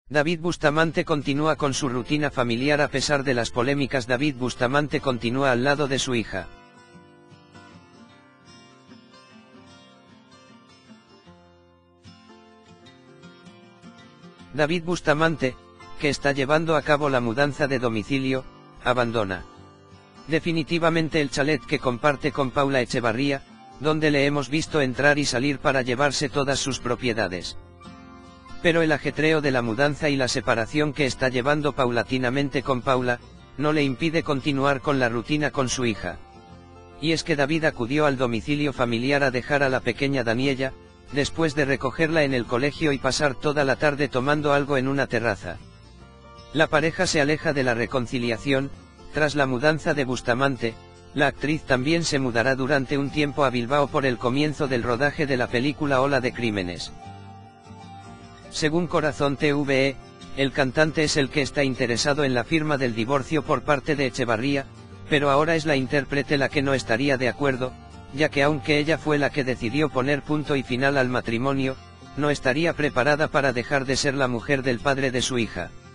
David Bustamante continúa con su rutina familiar a pesar de las polémicas. David Bustamante continúa al lado de su hija. David Bustamante, que está llevando a cabo la mudanza de domicilio, abandona definitivamente el chalet que comparte con Paula Echevarría, donde le hemos visto entrar y salir para llevarse todas sus propiedades. Pero el ajetreo de la mudanza y la separación que está llevando paulatinamente con Paula, no le impide continuar con la rutina con su hija. Y es que David acudió al domicilio familiar a dejar a la pequeña Daniella, después de recogerla en el colegio y pasar toda la tarde tomando algo en una terraza. La pareja se aleja de la reconciliación. Tras la mudanza de Bustamante, la actriz también se mudará durante un tiempo a Bilbao por el comienzo del rodaje de la película Ola de Crímenes. Según Corazón TV, el cantante es el que está interesado en la firma del divorcio por parte de Echevarría, pero ahora es la intérprete la que no estaría de acuerdo, ya que aunque ella fue la que decidió poner punto y final al matrimonio, no estaría preparada para dejar de ser la mujer del padre de su hija.